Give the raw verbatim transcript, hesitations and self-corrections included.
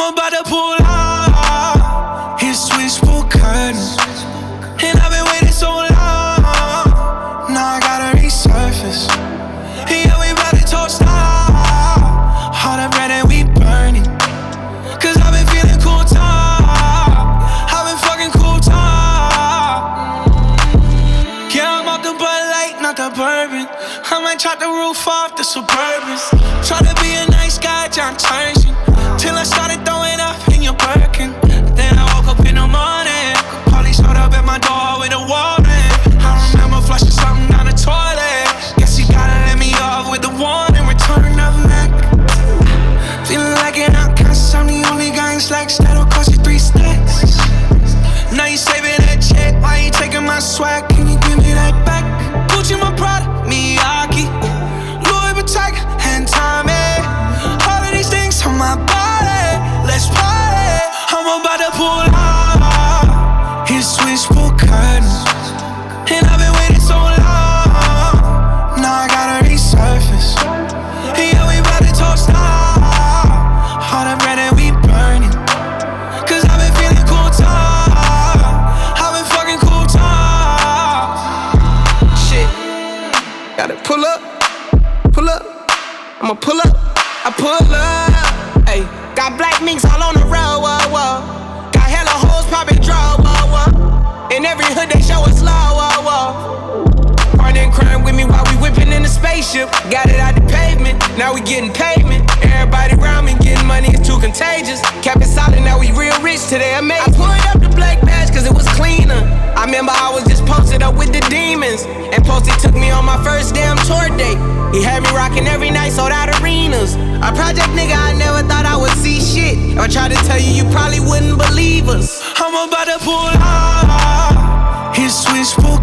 I'm about to pull out his switchboard curtains, and I've been waiting so long. Now I gotta resurface. Yeah, we about to toast out all the bread that we burning, cause I've been feeling cool top. I've been fucking cool top. Yeah, I'm off the Bud Light, not the bourbon. I might chop the roof off the Suburbans. Try to be a nice guy, John Turner, till I started throwing up in your Birkin. Then I woke up in the morning, Polly showed up at my door with a warning. I remember flushing something down the toilet. Guess you gotta let me off with the warning. Return of Mac. Feeling like an outcast, I'm the only guy in slacks that'll cost you three stacks. Now you saving that check, why you taking my swag? Can you give me that back? Gucci my product, Miyake, Louis Vuitton, and Tommy. All of these things on my body, let's party. I'm about to pull out his switchboard curtains, and I've been waiting so long. Now I gotta resurface. Yeah, we about to toast out all the bread that we burning, cause I've been feeling cool top. I've been fucking cool top. Shit, gotta pull up, pull up. I'ma pull up, I pull up. Ayy, got black minks all on the road, whoa, whoa. Got hella hoes poppin' draw, whoa, whoa. In every hood they show us love, whoa, whoa. Partner in crime with me while we whippin' in the spaceship. Got it out the pavement, now we getting payment. Everybody around me getting money, it's too contagious. Kept it solid, now we real rich today, amazing. I pulled up the black badge cause it was cleaner. I remember I was just posted up with the demons, and Posty took me on my first damn tour date. He had me rocking every night, sold out arenas. A project nigga, I never thought I would see shit. If I tried to tell you, you probably wouldn't believe us. I'm about to pull out his switchboard